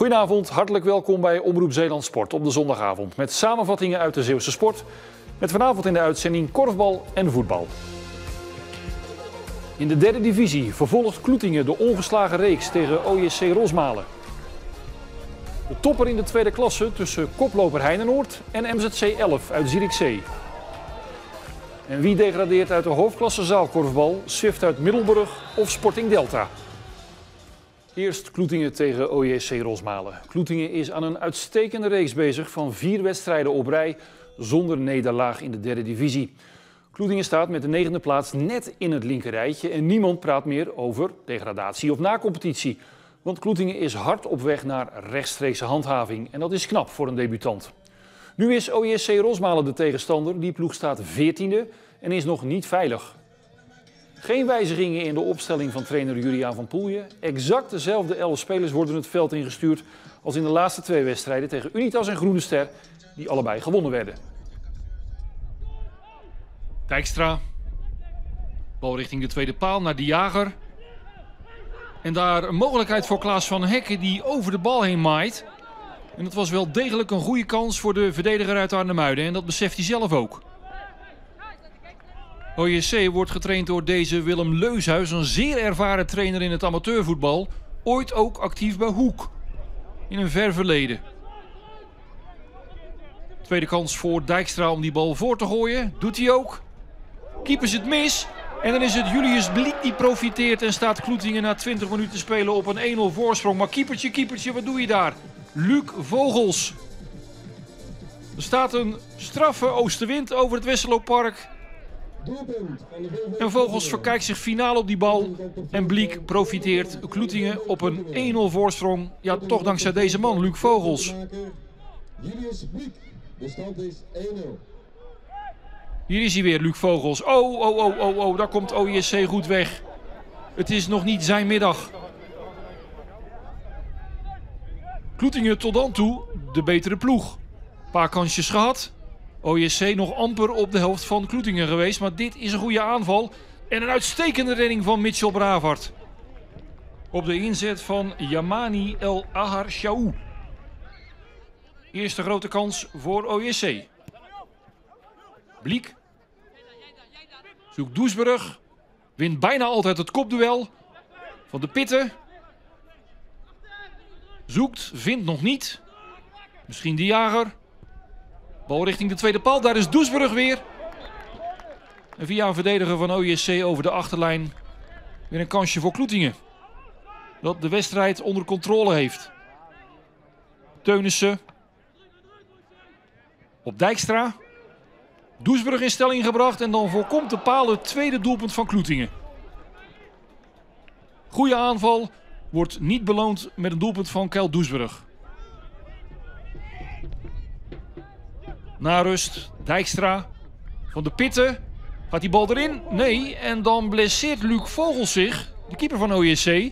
Goedenavond, hartelijk welkom bij Omroep Zeeland Sport op de zondagavond. Met samenvattingen uit de Zeeuwse sport. Met vanavond in de uitzending korfbal en voetbal. In de derde divisie vervolgt Kloetingen de ongeslagen reeks tegen OJC Rosmalen. De topper in de tweede klasse tussen koploper Heinenoord en MZC 11 uit Zierikzee. En wie degradeert uit de hoofdklasse zaalkorfbal, Swift uit Middelburg of Sporting Delta? Eerst Kloetingen tegen OJC Rosmalen. Kloetingen is aan een uitstekende reeks bezig van 4 wedstrijden op rij zonder nederlaag in de derde divisie. Kloetingen staat met de 9e plaats net in het linkerrijtje en niemand praat meer over degradatie of na-competitie. Want Kloetingen is hard op weg naar rechtstreekse handhaving en dat is knap voor een debutant. Nu is OJC Rosmalen de tegenstander, die ploeg staat 14e en is nog niet veilig. Geen wijzigingen in de opstelling van trainer Juliaan van Poelje. Exact dezelfde 11 spelers worden het veld ingestuurd als in de laatste 2 wedstrijden tegen Unitas en Groene Ster, die allebei gewonnen werden. Dijkstra. Bal richting de tweede paal naar De Jager. En daar een mogelijkheid voor Klaas van Hekken die over de bal heen maait. En dat was wel degelijk een goede kans voor de verdediger uit Arnhemuiden. En dat beseft hij zelf ook. OJC wordt getraind door deze Willem Leushuis, een zeer ervaren trainer in het amateurvoetbal. Ooit ook actief bij Hoek. In een ver verleden. Tweede kans voor Dijkstra om die bal voor te gooien. Doet hij ook. Keeper zit mis. En dan is het Julius Bliek die profiteert en staat Kloetingen na 20 minuten spelen op een 1-0 voorsprong. Maar keepertje, wat doe je daar? Luc Vogels. Er staat een straffe oostenwind over het Westerlooppark. En Vogels verkijkt zich finaal op die bal. En Bliek profiteert. Kloetingen op een 1-0 voorsprong. Ja, toch dankzij deze man, Luc Vogels. De stand is 1-0. Hier is hij weer, Luc Vogels. Oh, daar komt OJC goed weg. Het is nog niet zijn middag. Kloetingen tot dan toe de betere ploeg. Een paar kansjes gehad. OJC nog amper op de helft van Kloetingen geweest. Maar dit is een goede aanval. En een uitstekende redding van Mitchell Bravard. Op de inzet van Yamani El Ahar Shaou. Eerste grote kans voor OJC. Bliek. Zoekt Doesburg. Wint bijna altijd het kopduel. Van de Pitten. Zoekt, vindt nog niet. Misschien De Jager. Bal richting de tweede paal. Daar is Doesburg weer. En via een verdediger van OJC over de achterlijn. Weer een kansje voor Kloetingen. Dat de wedstrijd onder controle heeft. Teunissen. Op Dijkstra. Doesburg in stelling gebracht en dan voorkomt de paal het tweede doelpunt van Kloetingen. Goede aanval, wordt niet beloond met een doelpunt van Kjell Doesburg. Na rust, Dijkstra. Van de Pitten. Gaat die bal erin? Nee, en dan blesseert Luc Vogels zich, de keeper van OJC.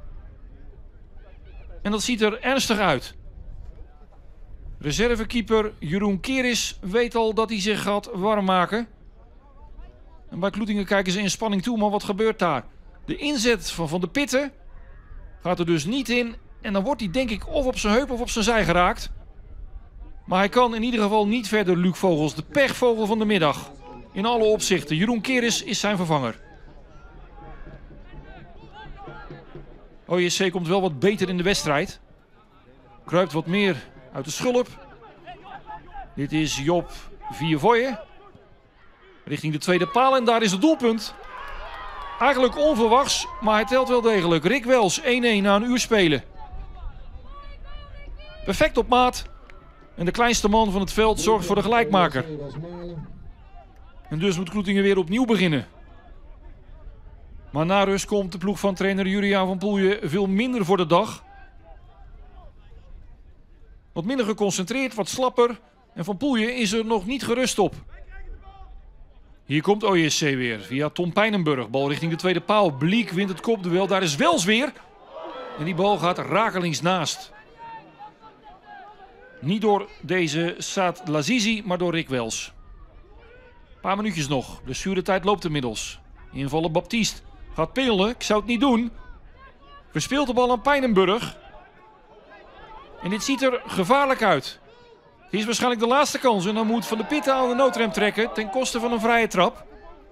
En dat ziet er ernstig uit. Reservekeeper Jeroen Keris weet al dat hij zich gaat warm maken. En bij Kloetingen kijken ze in spanning toe, maar wat gebeurt daar? De inzet van de Pitten gaat er dus niet in. En dan wordt hij denk ik of op zijn heup of op zijn zij geraakt. Maar hij kan in ieder geval niet verder, Luc Vogels. De pechvogel van de middag. In alle opzichten. Jeroen Keris is zijn vervanger. OJC komt wel wat beter in de wedstrijd. Kruipt wat meer uit de schulp. Dit is Job Viervoye. Richting de tweede paal en daar is het doelpunt. Eigenlijk onverwachts, maar hij telt wel degelijk. Rick Wels, 1-1 na een uur spelen. Perfect op maat. En de kleinste man van het veld zorgt voor de gelijkmaker. En dus moet Kloetingen weer opnieuw beginnen. Maar na rust komt de ploeg van trainer Juliaan van Poelje veel minder voor de dag. Wat minder geconcentreerd, wat slapper. En Van Poelje is er nog niet gerust op. Hier komt OJC weer via Tom Pijnenburg. Bal richting de tweede paal. Bliek wint het kopduel. Daar is Wels weer. En die bal gaat rakelings naast. Niet door deze Saad Lazizi, maar door Rick Wels. Een paar minuutjes nog. Blessuretijd loopt inmiddels. Invallen Baptiste. Gaat pingelen. Ik zou het niet doen. Verspeelt de bal aan Pijnenburg. En dit ziet er gevaarlijk uit. Dit is waarschijnlijk de laatste kans en dan moet Van de Pitten aan de noodrem trekken ten koste van een vrije trap.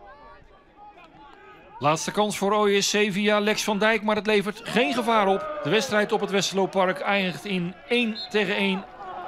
Laatste kans voor OJSC via Lex van Dijk, maar het levert geen gevaar op. De wedstrijd op het Westerlooppark eindigt in 1-1.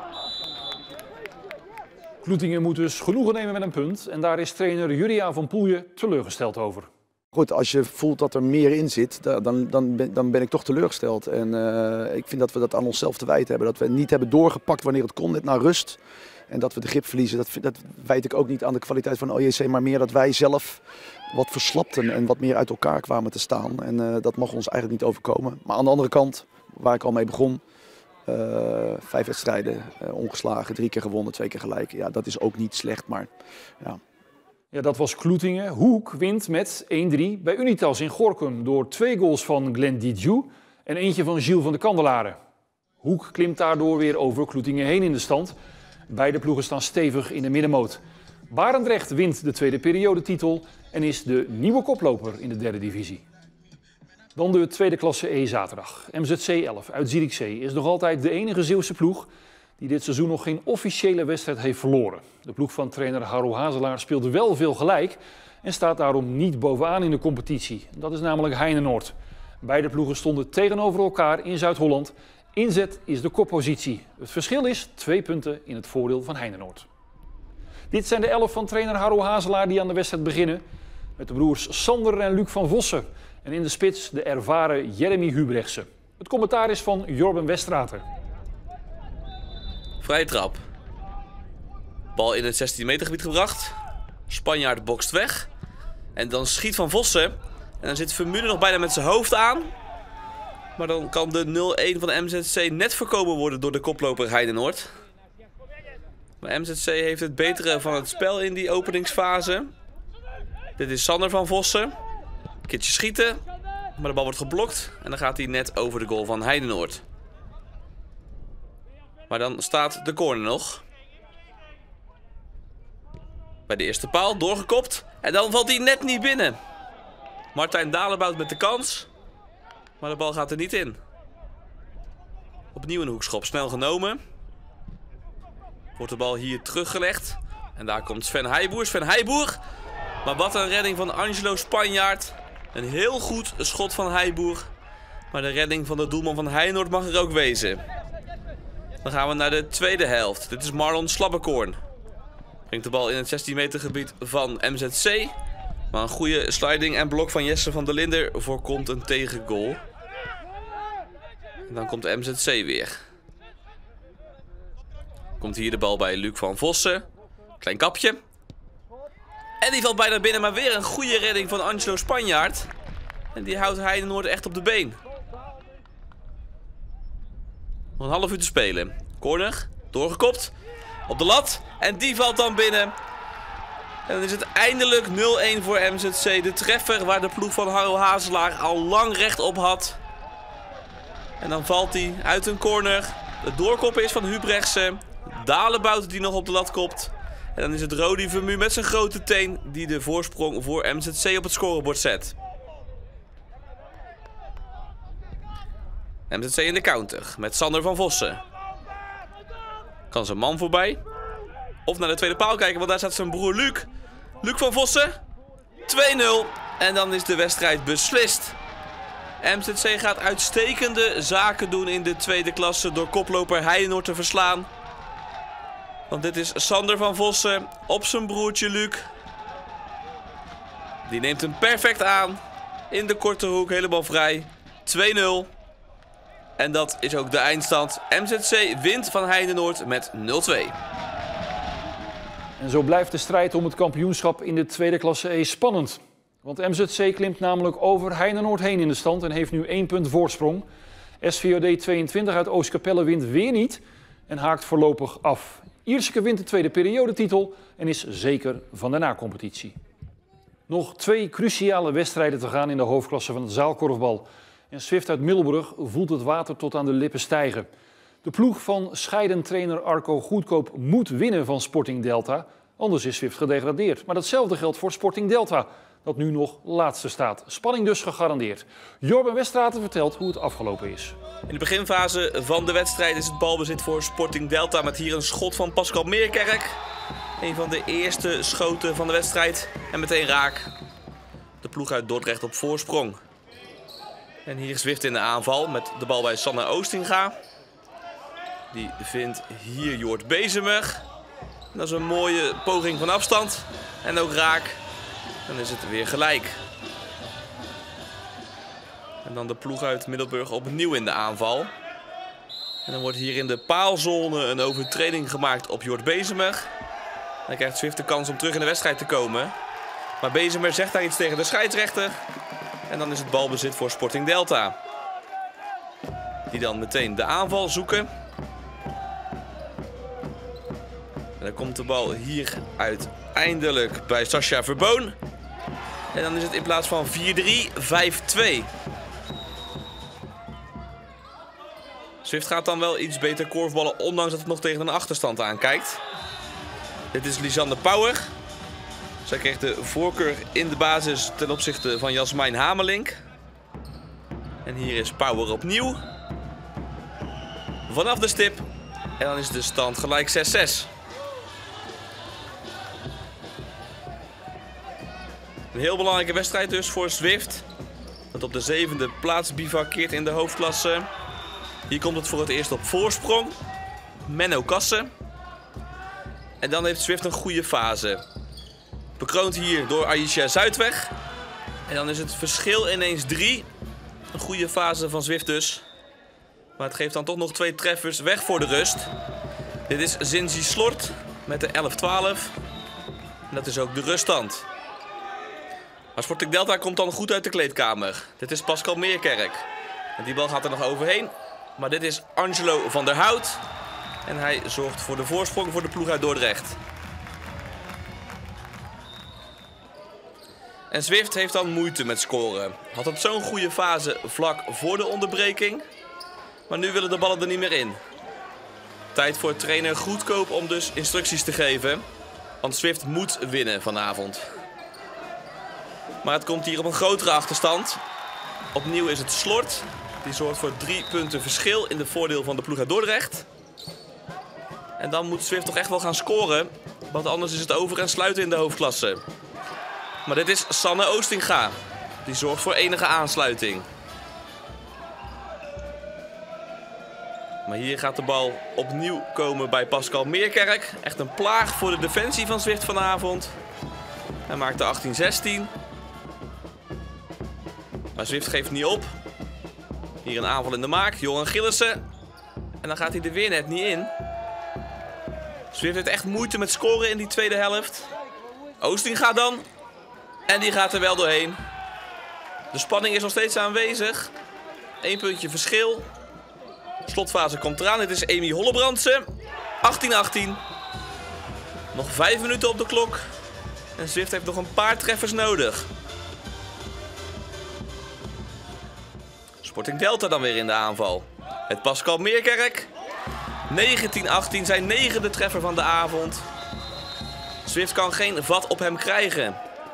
Kloetingen moet dus genoegen nemen met een punt. En daar is trainer Juriaan van Poelje teleurgesteld over. Goed, als je voelt dat er meer in zit, dan ben ik toch teleurgesteld. En ik vind dat we dat aan onszelf te wijten hebben. Dat we niet hebben doorgepakt wanneer het kon, net na rust. En dat we de grip verliezen, dat wijt ik ook niet aan de kwaliteit van OJC. Maar meer dat wij zelf wat verslapten en wat meer uit elkaar kwamen te staan. En dat mag ons eigenlijk niet overkomen. Maar aan de andere kant, waar ik al mee begon, 5 wedstrijden ongeslagen, 3 keer gewonnen, 2 keer gelijk. Ja, dat is ook niet slecht, maar ja. Ja, dat was Kloetingen. Hoek wint met 1-3 bij Unitas in Gorinchem door 2 goals van Glenn Didiou en eentje van Gilles van de Candelare. Hoek klimt daardoor weer over Kloetingen heen in de stand. Beide ploegen staan stevig in de middenmoot. Barendrecht wint de tweede periodetitel en is de nieuwe koploper in de derde divisie. Dan de tweede klasse E zaterdag. MZC 11 uit Zierikzee is nog altijd de enige Zeeuwse ploeg die dit seizoen nog geen officiële wedstrijd heeft verloren. De ploeg van trainer Harro Hazelaar speelt wel veel gelijk en staat daarom niet bovenaan in de competitie. Dat is namelijk Heinenoord. Beide ploegen stonden tegenover elkaar in Zuid-Holland. Inzet is de koppositie. Het verschil is 2 punten in het voordeel van Heinenoord. Dit zijn de 11 van trainer Harro Hazelaar die aan de wedstrijd beginnen. Met de broers Sander en Luc van Vossen. En in de spits de ervaren Jeremy Hubrechtse. Het commentaar is van Jorben Westrater. Vrije trap. Bal in het 16 meter gebied gebracht. Spanjaard bokst weg. En dan schiet Van Vossen. En dan zit Vermeulen nog bijna met zijn hoofd aan. Maar dan kan de 0-1 van de MZC net voorkomen worden door de koploper Heinenoord. Maar MZC heeft het betere van het spel in die openingsfase. Dit is Sander Van Vossen. Kitje schieten. Maar de bal wordt geblokt. En dan gaat hij net over de goal van Heinenoord. Maar dan staat de corner nog. Bij de eerste paal, doorgekopt. En dan valt hij net niet binnen. Martijn Dalebout met de kans. Maar de bal gaat er niet in. Opnieuw een hoekschop, snel genomen. Wordt de bal hier teruggelegd. En daar komt Sven Heijboer. Sven Heijboer. Maar wat een redding van Angelo Spanjaard. Een heel goed schot van Heijboer. Maar de redding van de doelman van Heinenoord mag er ook wezen. Dan gaan we naar de tweede helft. Dit is Marlon Slabbekoorn. Brengt de bal in het 16 meter gebied van MZC. Maar een goede sliding en blok van Jesse van der Linder voorkomt een tegengoal. En dan komt de MZC weer. Komt hier de bal bij Luc van Vossen. Klein kapje. En die valt bijna binnen, maar weer een goede redding van Angelo Spanjaard. En die houdt Heinenoord echt op de been. Nog een half uur te spelen. Corner, doorgekopt. Op de lat. En die valt dan binnen. En dan is het eindelijk 0-1 voor MZC. De treffer waar de ploeg van Harro Hazelaar al lang recht op had. En dan valt hij uit een corner. De doorkoppen is van Hubrechtse. Dalebout die nog op de lat kopt. En dan is het Rodi Vermu met zijn grote teen die de voorsprong voor MZC op het scorebord zet. MZC in de counter met Sander van Vossen. Kan zijn man voorbij. Of naar de tweede paal kijken, want daar staat zijn broer Luc. Luc van Vossen. 2-0. En dan is de wedstrijd beslist. MZC gaat uitstekende zaken doen in de tweede klasse door koploper Heinenoord te verslaan. Want dit is Sander van Vossen op zijn broertje Luc. Die neemt hem perfect aan. In de korte hoek, helemaal vrij. 2-0. En dat is ook de eindstand. MZC wint van Heinenoord met 0-2. En zo blijft de strijd om het kampioenschap in de tweede klasse E spannend. Want MZC klimt namelijk over Heinenoord heen in de stand en heeft nu 1 punt voorsprong. SVOD 22 uit Oostkapelle wint weer niet en haakt voorlopig af. Ierseke wint de tweede periodetitel en is zeker van de na-competitie. Nog 2 cruciale wedstrijden te gaan in de hoofdklasse van het zaalkorfbal. En Swift uit Middelburg voelt het water tot aan de lippen stijgen. De ploeg van scheidend trainer Arco Goedkoop moet winnen van Sporting Delta. Anders is Swift gedegradeerd. Maar datzelfde geldt voor Sporting Delta. dat nu nog laatste staat. Spanning dus gegarandeerd. Jorben Westraten vertelt hoe het afgelopen is. In de beginfase van de wedstrijd is het balbezit voor Sporting Delta met hier een schot van Pascal Meerkerk. Een van de eerste schoten van de wedstrijd en meteen raak. De ploeg uit Dordrecht op voorsprong. En hier is Zwift in de aanval met de bal bij Sanne Oostinga. Die vindt hier Jort Bezemer. Dat is een mooie poging van afstand. En ook raak. Dan is het weer gelijk. En dan de ploeg uit Middelburg opnieuw in de aanval. En dan wordt hier in de paalzone een overtreding gemaakt op Jort Bezemer. Dan krijgt Zwift de kans om terug in de wedstrijd te komen. Maar Bezemer zegt daar iets tegen de scheidsrechter. En dan is het balbezit voor Sporting Delta. Die dan meteen de aanval zoeken. En dan komt de bal hier uiteindelijk bij Sascha Verboon. En dan is het in plaats van 4-3, 5-2. Zwift gaat dan wel iets beter korfballen, ondanks dat het nog tegen een achterstand aankijkt. Dit is Lisanne Pauwer. Zij kreeg de voorkeur in de basis ten opzichte van Jasmijn Hamelink. En hier is Pauwer opnieuw. Vanaf de stip. En dan is de stand gelijk 6-6. Een heel belangrijke wedstrijd dus voor Zwift. Dat op de 7e plaats bivakkeert in de hoofdklasse. Hier komt het voor het eerst op voorsprong. Menno Kassen. En dan heeft Zwift een goede fase. Bekroond hier door Aisha Zuidweg. En dan is het verschil ineens 3. Een goede fase van Zwift dus. Maar het geeft dan toch nog 2 treffers weg voor de rust. Dit is Zinzi Slort met de 11-12. En dat is ook de ruststand. Maar Sporting Delta komt dan goed uit de kleedkamer. Dit is Pascal Meerkerk. En die bal gaat er nog overheen. Maar dit is Angelo van der Hout. En hij zorgt voor de voorsprong voor de ploeg uit Dordrecht. En Zwift heeft dan moeite met scoren. Had het zo'n goede fase vlak voor de onderbreking. Maar nu willen de ballen er niet meer in. Tijd voor trainer Goedkoop om dus instructies te geven. Want Zwift moet winnen vanavond. Maar het komt hier op een grotere achterstand. Opnieuw is het Slort. Die zorgt voor 3 punten verschil in de voordeel van de ploeg uit Dordrecht. En dan moet Zwift toch echt wel gaan scoren. Want anders is het over en sluiten in de hoofdklasse. Maar dit is Sanne Oostinga. Die zorgt voor enige aansluiting. Maar hier gaat de bal opnieuw komen bij Pascal Meerkerk. Echt een plaag voor de defensie van Zwift vanavond. Hij maakt de 18-16. Maar Zwift geeft niet op. Hier een aanval in de maak. Joran Gillissen. En dan gaat hij er weer net niet in. Zwift heeft echt moeite met scoren in die tweede helft. Oostinga dan. En die gaat er wel doorheen. De spanning is nog steeds aanwezig. 1 puntje verschil. Slotfase komt eraan. Dit is Amy Hollebrandsen. 18-18. Nog 5 minuten op de klok. En Zwift heeft nog een paar treffers nodig. Sporting Delta dan weer in de aanval. Met Pascal Meerkerk. 19-18, zijn 9e treffer van de avond. Zwift kan geen vat op hem krijgen.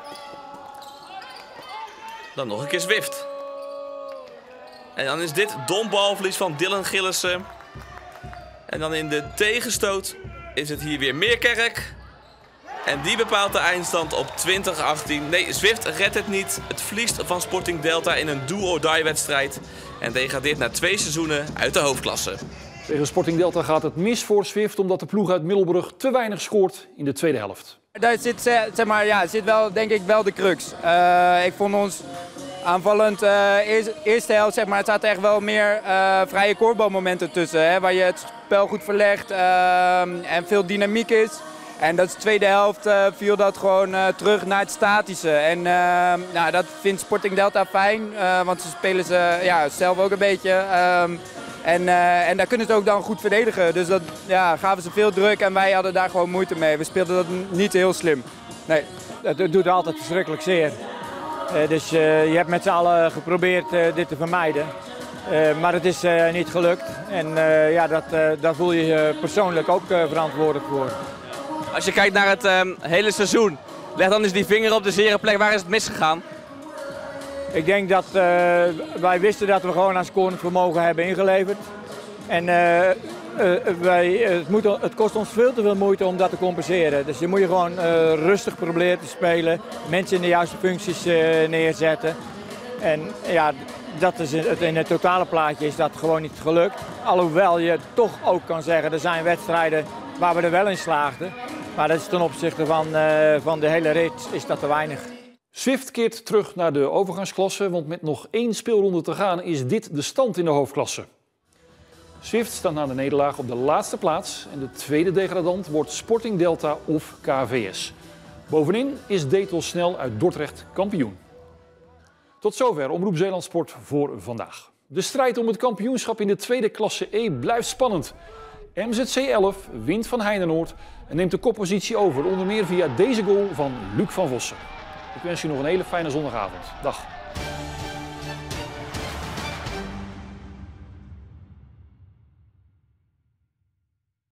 Dan nog een keer Zwift. En dan is dit dom balverlies van Dylan Gillissen. En dan in de tegenstoot is het hier weer Meerkerk. En die bepaalt de eindstand op 20-18. Nee, Zwift redt het niet. Het verliest van Sporting Delta in een do-or-die wedstrijd. En degradeert na 2 seizoenen uit de hoofdklasse. Tegen Sporting Delta gaat het mis voor Zwift omdat de ploeg uit Middelburg te weinig scoort in de tweede helft. Daar zit, zit wel, denk ik wel de crux. Ik vond ons aanvallend eerste helft, zeg maar, het zaten echt wel meer vrije koorbalmomenten tussen. Hè, waar je het spel goed verlegt en veel dynamiek is. En dat is de tweede helft viel dat gewoon terug naar het statische. En nou, dat vindt Sporting Delta fijn, want ze spelen ze zelf ook een beetje. En daar kunnen ze ook dan goed verdedigen. Dus dat gaven ze veel druk en wij hadden daar gewoon moeite mee. We speelden dat niet heel slim. Nee. Het doet altijd verschrikkelijk zeer. Dus je hebt met z'n allen geprobeerd dit te vermijden. Maar het is niet gelukt. En daar voel je je persoonlijk ook verantwoordelijk voor. Als je kijkt naar het hele seizoen, Leg dan eens die vinger op de zere plek. Waar is het misgegaan? Ik denk dat wij wisten dat we gewoon aan scorend vermogen hebben ingeleverd. En het kost ons veel te veel moeite om dat te compenseren. Dus je moet je gewoon rustig proberen te spelen. Mensen in de juiste functies neerzetten. En ja, dat is in het totale plaatje is dat gewoon niet gelukt. Alhoewel je toch ook kan zeggen, er zijn wedstrijden waar we er wel in slaagden. Maar dat is ten opzichte van de hele rit is dat te weinig. Zwift keert terug naar de overgangsklasse, want met nog 1 speelronde te gaan is dit de stand in de hoofdklasse. Zwift staat na de nederlaag op de laatste plaats en de tweede degradant wordt Sporting Delta of KVS. Bovenin is Detos Snel uit Dordrecht kampioen. Tot zover Omroep Zeeland Sport voor vandaag. De strijd om het kampioenschap in de tweede klasse E blijft spannend. MZC 11 wint van Heinenoord en neemt de koppositie over, onder meer via deze goal van Luc van Vossen. Ik wens u nog een hele fijne zondagavond. Dag.